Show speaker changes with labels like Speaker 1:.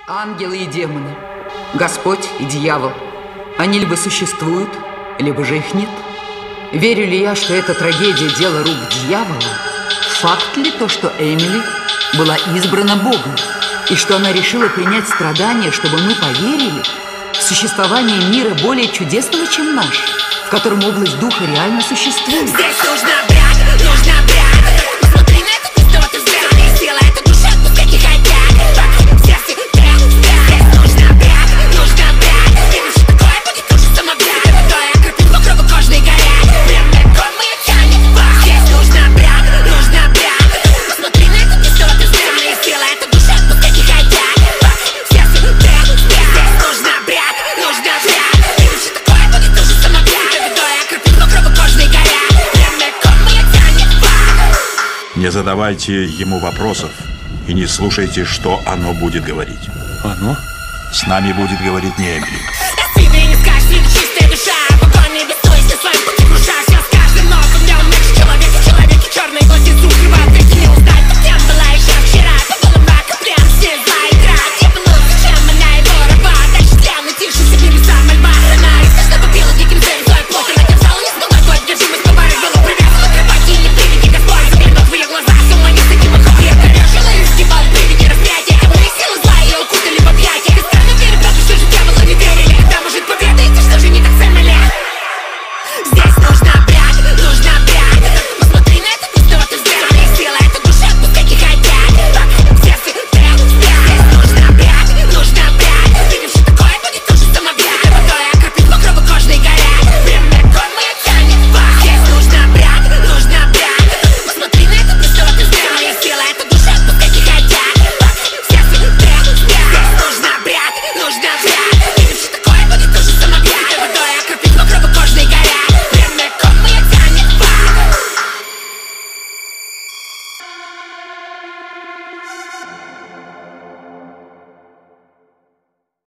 Speaker 1: Ангелы и демоны, Господь и дьявол, они либо существуют, либо же их нет. Верю ли я, что эта трагедия – дело рук дьявола? Факт ли то, что Эмили была избрана Богом, и что она решила принять страдания, чтобы мы поверили в существование мира более чудесного, чем наш, в котором область духа реально существует?
Speaker 2: Здесь нужно брать, нужно брать. Посмотри на это, ты что ты взгляд, и сила эта душа, пускай не хотят. В сердце брать. Здесь нужно брать, нужно брать. И что такое будет тоже самобрат. Это я крепит по кругу кожной горят. Прям легко мы тянет вас. Здесь нужно брать, нужно брать. Посмотри на это, ты что ты взгляд, и сила эта душа, пускай не хотят. В сердце брать. Здесь нужно брать, нужно брать. И что такое будет тоже самобрат. Это я крепит по кругу кожной горят. Прям легко мы тянет вас.
Speaker 3: Не задавайте ему вопросов и не слушайте, что оно будет говорить.
Speaker 4: Оно?
Speaker 3: С нами будет говорить не Эмили.
Speaker 2: Тебе не скажешь, не чистая душа. Покойный без совести в своем пути кружась. Я с каждым новым днем меньше человека в человеке черной глазит укрывает.